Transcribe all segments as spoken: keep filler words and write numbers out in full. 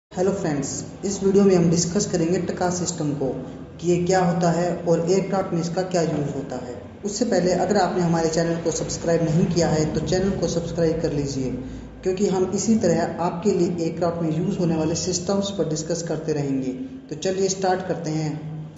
Hello friends, इस video में हम डिस्कस करेंगे टका सिस्टम को कि ये क्या होता है और एयरक्राफ्ट में इसका क्या यूज़ होता है। उससे पहले अगर आपने हमारे चैनल को सब्सक्राइब नहीं किया है तो चैनल को सब्सक्राइब कर लीजिए, क्योंकि हम इसी तरह आपके लिए एयरक्राफ्ट में यूज़ होने वाले सिस्टम्स पर डिस्कस करते रहेंगे। तो चलिए स्टार्ट करते हैं।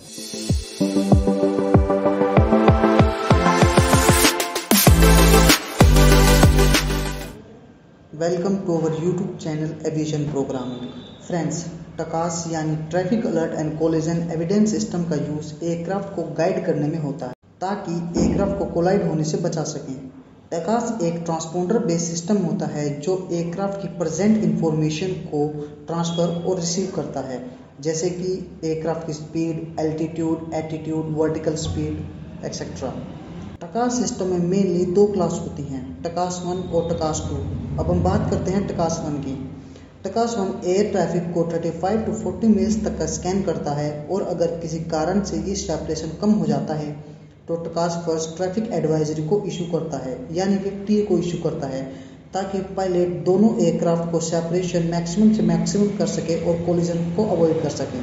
Welcome to our YouTube channel aviation programming. Friends, TCAS यानी traffic alert and collision evidence system का यूज़ एयरक्राफ्ट को गाइड करने में होता है ताकि एयरक्राफ्ट को कोलाइड होने से बचा सकें। टकास एक ट्रांसपोंडर बेस्ड सिस्टम होता है जो एयरक्राफ्ट की प्रेजेंट इंफॉर्मेशन को ट्रांसफ़र और रिसीव करता है, जैसे कि एयरक्राफ्ट की speed, altitude, attitude, vertical speed etcetera. TCAS system में मेनली दो क्लास होती हैं, टकास वन और टकास टू। अब हम बात करते हैं टकास वन की। टकास वन एयर ट्रैफिक को पैंतीस टू चालीस मील्स तक का स्कैन करता है और अगर किसी कारण से ये सेपरेशन कम हो जाता है तो टकास फर्स्ट ट्रैफिक एडवाइजरी को इशू करता है, यानी कि टी ए को इशू करता है, ताकि पायलट दोनों एयरक्राफ्ट को सेपरेशन मैक्सिमम से मैक्सिमम कर सके और कोलिजन को अवॉइड कर सकें।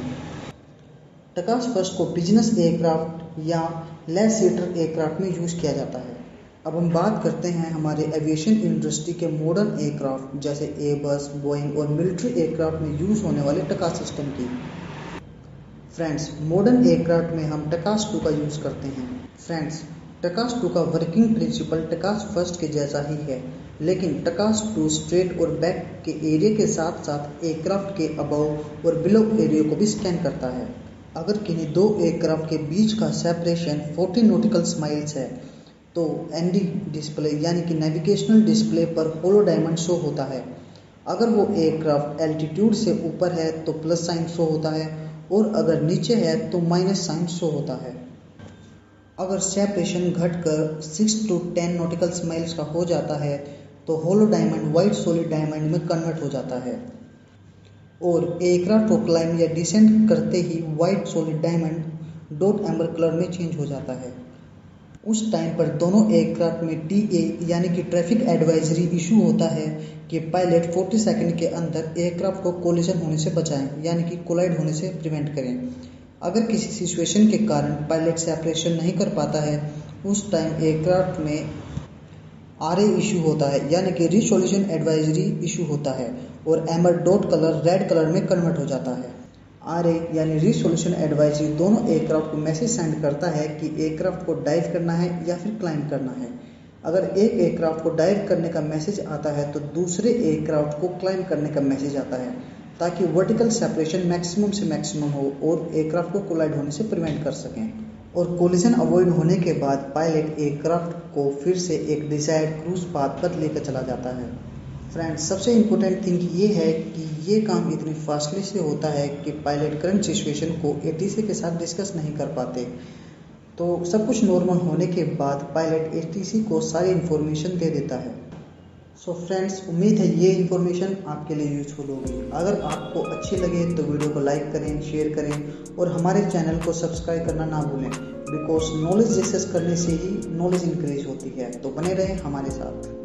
टकास फर्स्ट को बिजनेस एयरक्राफ्ट या लेस सीटर एयरक्राफ्ट में यूज़ किया जाता है। अब हम बात करते हैं हमारे एविएशन इंडस्ट्री के मॉडर्न एयरक्राफ्ट जैसे एयरबस, बोइंग और मिलिट्री एयरक्राफ्ट में यूज़ होने वाले टकास सिस्टम की। फ्रेंड्स, मॉडर्न एयरक्राफ्ट में हम टकास टू का यूज़ करते हैं। फ्रेंड्स, टकास टू का वर्किंग प्रिंसिपल टकास फर्स्ट के जैसा ही है, लेकिन टकास टू स्ट्रेट और बैक के एरिया के साथ साथ एयरक्राफ्ट के अबव और बिलो एरिया को भी स्कैन करता है। अगर किन्हीं दो एयरक्राफ्ट के बीच का सेपरेशन चालीस नॉटिकल माइल्स है तो एन डी डिस्प्ले यानी कि नेविगेशनल डिस्प्ले पर होलो डायमंड शो होता है। अगर वो एयरक्राफ्ट एल्टीट्यूड से ऊपर है तो प्लस साइन शो होता है और अगर नीचे है तो माइनस साइन शो होता है। अगर सेपरेशन घटकर six to ten nautical miles का हो जाता है तो hollow diamond white solid diamond में कन्वर्ट हो जाता है और एयरक्राफ्ट को क्लाइंब या डिसेंड करते ही white solid diamond dot amber colour में चेंज हो जाता है। उस टाइम पर दोनों एयरक्राफ्ट में टी ए यानी कि ट्रैफिक एडवाइजरी इशू होता है कि पायलट चालीस सेकंड के अंदर एयरक्राफ्ट को कोलिजन होने से बचाएं, यानी कि कोलाइड होने से प्रिवेंट करें। अगर किसी सिचुएशन के कारण पायलट सेपरेशन नहीं कर पाता है, उस टाइम एयरक्राफ्ट में आर ए इशू होता है, यानी कि रिसोल्यूशन एडवाइजरी इशू होता है और amber dot colour red colour में कन्वर्ट हो जाता है। आर ए यानी रिसोल्यूशन एडवाइजरी दोनों एयरक्राफ्ट को मैसेज सेंड करता है कि एयरक्राफ्ट को डाइव करना है या फिर क्लाइंब करना है। अगर एक एयरक्राफ्ट को डाइव करने का मैसेज आता है तो दूसरे एयरक्राफ्ट को क्लाइंब करने का मैसेज आता है, ताकि वर्टिकल सेपरेशन मैक्सिमम से मैक्सिमम हो और एयरक्राफ्ट को कोलाइड होने से प्रिवेंट कर सकें। और कोलिजन अवॉइड होने के बाद पायलट एयरक्राफ्ट को फिर से एक डिजायर्ड क्रूज पाथ पर लेकर चला जाता है। फ्रेंड्स, सबसे इम्पोर्टेंट थिंग ये है कि ये काम इतनी फास्टली से होता है कि पायलट करंट सिचुएशन को ए टी सी के साथ डिस्कस नहीं कर पाते। तो सब कुछ नॉर्मल होने के बाद पायलट ए टी सी को सारी इन्फॉर्मेशन दे देता है। सो फ्रेंड्स, उम्मीद है ये इन्फॉर्मेशन आपके लिए यूजफुल होगी। अगर आपको अच्छी लगे तो वीडियो को लाइक करें, शेयर करें और हमारे चैनल को सब्सक्राइब करना ना भूलें, बिकॉज नॉलेज डिस्कस करने से ही नॉलेज इंक्रीज होती है। तो बने रहें हमारे साथ।